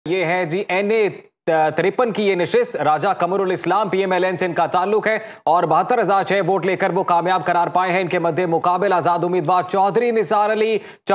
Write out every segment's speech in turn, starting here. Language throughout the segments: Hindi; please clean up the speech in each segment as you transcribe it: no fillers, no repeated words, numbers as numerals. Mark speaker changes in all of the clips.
Speaker 1: ये है जी NA 53 की ये नशिस्त राजा कमरुल इस्लाम PMLN से इनका ताल्लुक है और 72,006 वोट लेकर वो कामयाब करार पाए हैं। इनके मध्य मुकाबला आजाद उम्मीदवार चौधरी निसार अली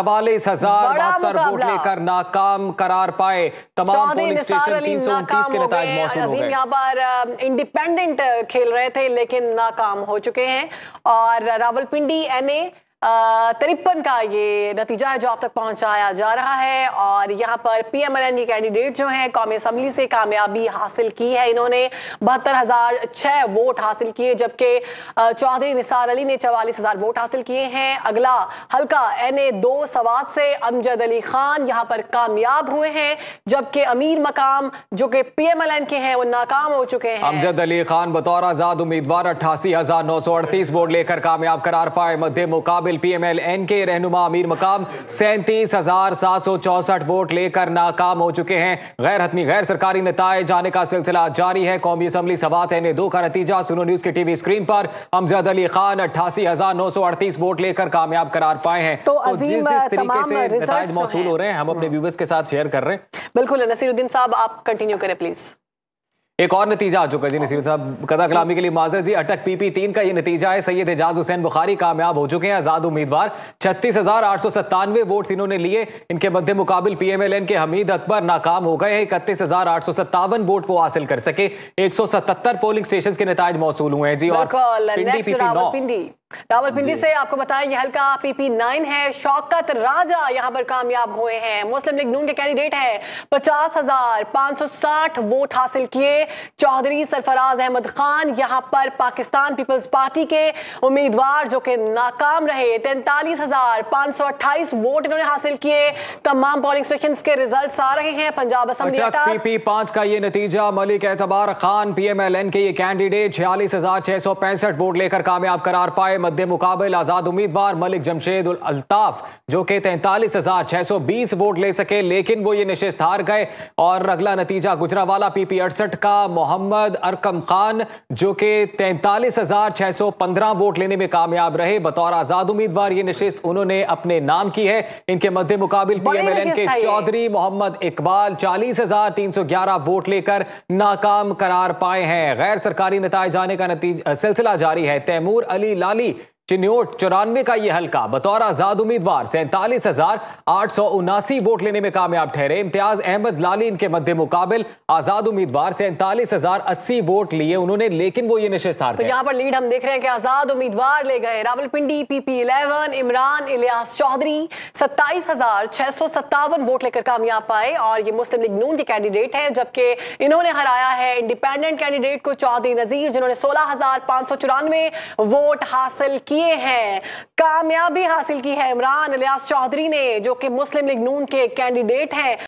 Speaker 1: 44,072 वोट लेकर नाकाम करार पाए। तमाम पोलिंग स्टेशन 329 के नतीजे मौसूल हो गए।
Speaker 2: यहाँ पर इंडिपेंडेंट खेल रहे थे लेकिन नाकाम हो चुके हैं और रावलपिंडी NA 53 का ये नतीजा है जो आप तक पहुंचाया जा रहा है। और यहाँ पर PMLN के कैंडिडेट जो हैं कौमी असम्बली से कामयाबी हासिल की है। इन्होंने 72,006 वोट हासिल किए जबकि चौधरी निसार अली ने 44,000 वोट हासिल किए हैं। अगला हल्का NA 2 सवात से अमजद अली खान यहाँ पर कामयाब हुए हैं जबकि अमीर मकाम जो कि PMLN के हैं वो नाकाम हो चुके हैं।
Speaker 1: अमजद अली खान बतौर आजाद उम्मीदवार 88,938 वोट लेकर कामयाब करार पाए। मध्य मुकाबिल PMLN के रहनुमा अमीर मकाम 37,764 वोट लेकर नाकाम हो चुके हैं। गैर हतमी गैर सरकारी नताइज जाने का सिलसिला जारी है। कौमी असम्बली सवात NA 2 का नतीजा सुनो न्यूज के टीवी स्क्रीन पर अमजद अली खान 88,938 वोट लेकर कामयाब करार पाए हैं।
Speaker 2: तो अजीम तमाम
Speaker 1: नताइज मौसूल हो रहे हैं, हम अपने व्यूअर्स के साथ शेयर कर रहे हैं।
Speaker 2: बिल्कुल नसीरुद्दीन साहब आप कंटिन्यू करें प्लीज।
Speaker 1: एक और नतीजा आ चुका है जी नसीर साहब, कदा कलामी के लिए माजर जी। अटक PP 3 का ये नतीजा है। सैयद एजाज हुसैन बुखारी कामयाब हो चुके हैं। आजाद उम्मीदवार 36,897 वोट इन्होंने लिए। इनके मध्य मुकाबिल PMLN के हमीद अकबर नाकाम हो गए हैं। 31,857 वोट को हासिल कर सके। 177 पोलिंग स्टेशन के नतीजे मौसूल हुए हैं जी। और
Speaker 2: रावलपिंडी से आपको बताएं ये हल्का PP 9 है। शौकत राजा यहाँ पर कामयाब हुए हैं। मुस्लिम लीग नून के कैंडिडेट हैं। 50,560 वोट हासिल किए। चौधरी सरफराज अहमद खान यहाँ पर पाकिस्तान पीपल्स पार्टी के उम्मीदवार जो कि नाकाम रहे। 43,528 वोट इन्होंने हासिल किए। तमाम पोलिंग स्टेशन के रिजल्ट आ रहे हैं। पंजाब असम्बली
Speaker 1: PP 5 का ये नतीजा मलिक एतबार खान PMLN के ये कैंडिडेट 46,665 वोट लेकर कामयाब करार पाए। मध्य मुकाबल आजाद उम्मीदवार मलिक जमशेद उल अल्ताफ जो कि 43,620 वोट ले सके लेकिन वो ये नशिस्त हार गए। और अगला नतीजा गुजरावाला PP 68 का मोहम्मद अरकम खान जो कि 43,615 वोट लेने में कामयाब रहे। बतौर आजाद उम्मीदवार ये नशिस्त उन्होंने अपने नाम की है। इनके मध्य मुकाबिल PMLN के चौधरी मोहम्मद इकबाल 40,311 वोट लेकर नाकाम करार पाए हैं। गैर सरकारी नताइज जाने का सिलसिला जारी है। तैमूर अली लाली चिन्योट 94 का ये हल्का बतौर आजाद उम्मीदवार 47,879 वोट लेने में कामयाब ठहरे। इम्तियाज अहमद लाली इनके मध्य मुकाबिल आजाद उम्मीदवार 47,080 वोट लिए उन्होंने लेकिन वो ये नशिस्त हार गए।
Speaker 2: तो यहाँ पर लीड हम देख रहे हैं कि आजाद उम्मीदवार ले गए। रावलपिंडी PP 11 इमरान इलियास चौधरी 27,657 वोट लेकर कामयाब पाए और ये मुस्लिम लीग नून के कैंडिडेट हैं जबकि इन्होंने हराया है इंडिपेंडेंट कैंडिडेट को चौधरी नजीर जिन्होंने 16,594 वोट हासिल किए हैं। कामयाबी हासिल की है इमरान इलियास चौधरी ने जो कि मुस्लिम लीग नून के कैंडिडेट हैं।